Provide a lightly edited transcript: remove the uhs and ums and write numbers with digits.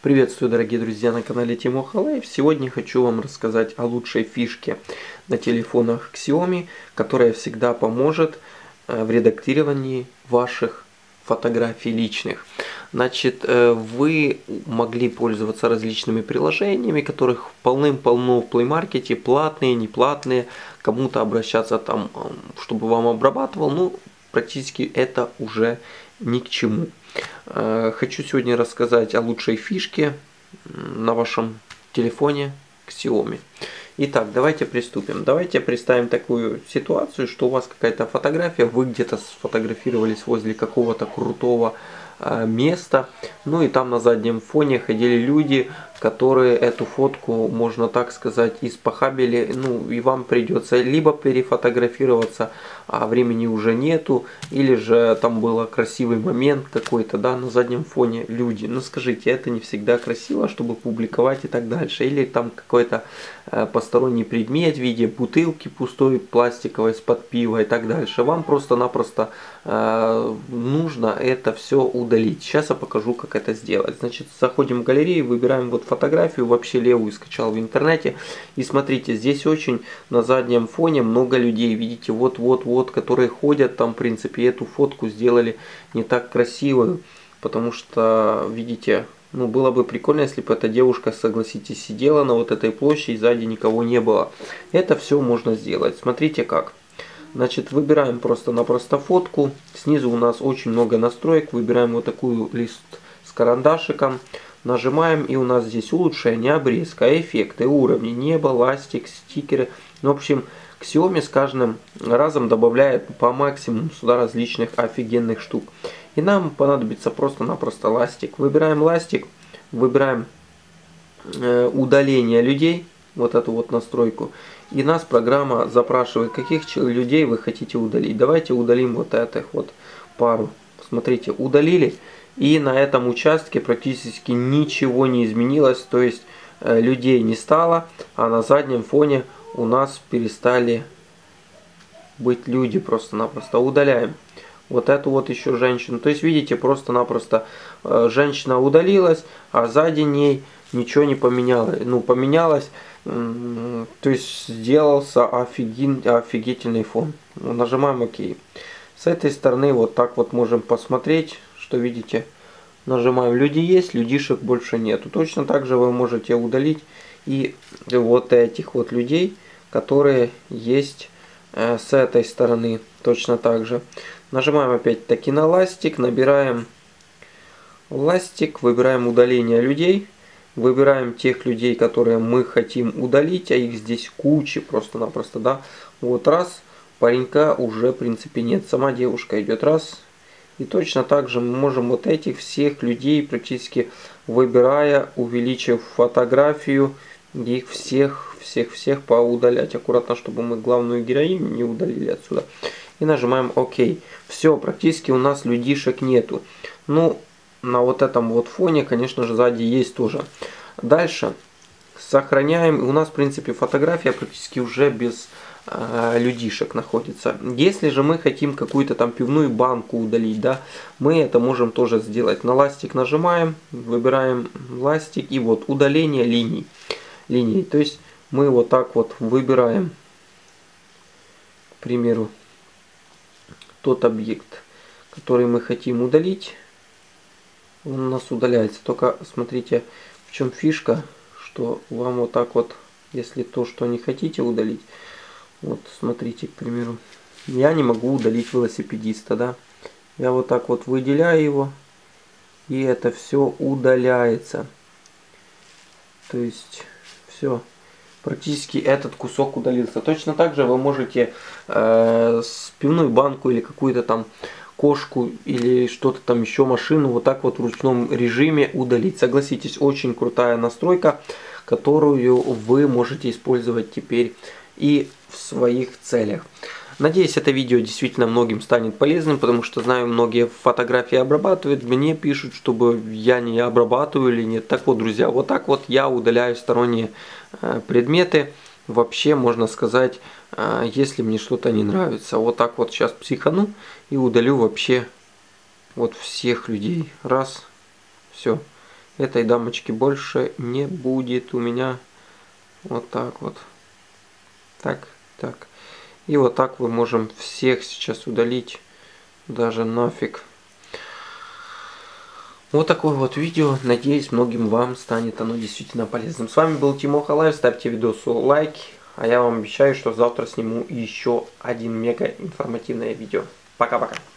Приветствую, дорогие друзья, на канале Тимоха Лайф. Сегодня хочу вам рассказать о лучшей фишке на телефонах Xiaomi, которая всегда поможет в редактировании ваших фотографий личных. Значит, вы могли пользоваться различными приложениями, которых полным-полно в Play Market, платные, неплатные, кому-то обращаться там, чтобы вам обрабатывал, ну, практически это уже ни к чему. Хочу сегодня рассказать о лучшей фишке на вашем телефоне Xiaomi. Итак, давайте приступим. Давайте представим такую ситуацию, что у вас какая-то фотография, вы где-то сфотографировались возле какого-то крутого места, ну и там на заднем фоне ходили люди, которые эту фотку, можно так сказать, испохабили, ну и вам придется либо перефотографироваться, а времени уже нету, или же там был красивый момент какой-то, да, на заднем фоне люди. Ну скажите, это не всегда красиво, чтобы публиковать и так дальше, или там какой-то посторонний предмет в виде бутылки пустой пластиковой из-под пива и так дальше. Вам просто-напросто нужно это все удалить. Сейчас я покажу, как это сделать. Значит, заходим в галерею, выбираем вот фотографию, вообще левую скачал в интернете. И смотрите, здесь очень на заднем фоне много людей. Видите, вот, которые ходят там, в принципе, эту фотку сделали не так красивую. Потому что, видите, ну, было бы прикольно, если бы эта девушка, согласитесь, сидела на вот этой площади, сзади никого не было. Это все можно сделать. Смотрите как. Значит, выбираем просто-напросто фотку. Снизу у нас очень много настроек. Выбираем вот такую лист с карандашиком. Нажимаем, и у нас здесь улучшение, обрезка, эффекты, уровни, небо, ластик, стикеры. Ну, в общем, Xiaomi с каждым разом добавляет по максимуму сюда различных офигенных штук. И нам понадобится просто-напросто ластик. Выбираем ластик, выбираем удаление людей, вот эту вот настройку. И нас программа запрашивает, каких людей вы хотите удалить. Давайте удалим вот этих вот пару. Смотрите, удалили. И на этом участке практически ничего не изменилось. То есть людей не стало, а на заднем фоне у нас перестали быть люди просто-напросто. Удаляем. Вот эту вот еще женщину. То есть, видите, просто-напросто женщина удалилась, а сзади ней ничего не поменялось. Ну, поменялось, то есть сделался офигительный фон. Нажимаем ОК. С этой стороны вот так вот можем посмотреть, что видите. Нажимаем люди есть, людишек больше нету. Точно так же вы можете удалить и вот этих вот людей, которые есть с этой стороны. Точно так же. Нажимаем опять-таки на ластик, набираем ластик, выбираем удаление людей, выбираем тех людей, которые мы хотим удалить, а их здесь куча просто-напросто, да. Вот раз, паренька уже в принципе нет, сама девушка идет раз. И точно так же мы можем вот этих всех людей практически выбирая, увеличив фотографию, их всех поудалять аккуратно, чтобы мы главную героиню не удалили отсюда. И нажимаем ОК. Все, практически у нас людишек нету. Ну, на вот этом вот фоне, конечно же, сзади есть тоже. Дальше сохраняем. У нас, в принципе, фотография практически уже без людишек находится. Если же мы хотим какую-то там пивную банку удалить, да, мы это можем тоже сделать. На ластик нажимаем, выбираем ластик и вот удаление линий. То есть мы вот так вот выбираем, к примеру, тот объект, который мы хотим удалить, он у нас удаляется. Только смотрите, в чем фишка, что вам вот так вот, если то, что не хотите удалить, вот смотрите, к примеру, я не могу удалить велосипедиста, да, я вот так вот выделяю его, и это все удаляется. То есть все. Практически этот кусок удалился. Точно так же вы можете пивную банку или какую-то там кошку или что-то там еще, машину, вот так вот в ручном режиме удалить. Согласитесь, очень крутая настройка, которую вы можете использовать теперь и в своих целях. Надеюсь, это видео действительно многим станет полезным, потому что знаю, многие фотографии обрабатывают, мне пишут, чтобы я не обрабатываю или нет. Так вот, друзья, вот так вот я удаляю сторонние предметы. Вообще, можно сказать, если мне что-то не нравится. Вот так вот сейчас психану и удалю вообще вот всех людей. Раз, все. Этой дамочки больше не будет у меня. Вот так вот. Так, так. И вот так мы можем всех сейчас удалить. Даже нафиг. Вот такое вот видео. Надеюсь, многим вам станет оно действительно полезным. С вами был Тимоха Лайв. Ставьте видосу лайки. А я вам обещаю, что завтра сниму еще один мега информативное видео. Пока-пока.